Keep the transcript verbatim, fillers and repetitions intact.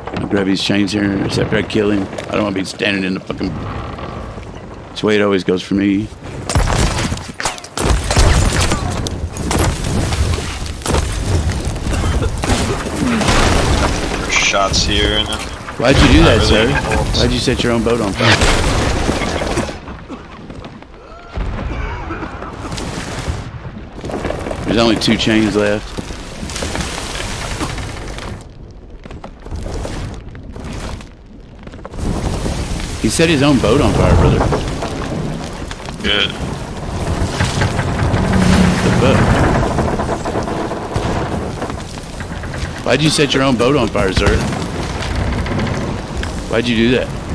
I'll grab these chains here after I kill him. I don't want to be standing in the fucking... That's the way it always goes for me. Shots here. And Why'd you do that, really sir? involved. Why'd you set your own boat on fire? There's only two chains left. He set his own boat on fire, brother. Good. The boat. Why'd you set your own boat on fire, sir? Why'd you do that?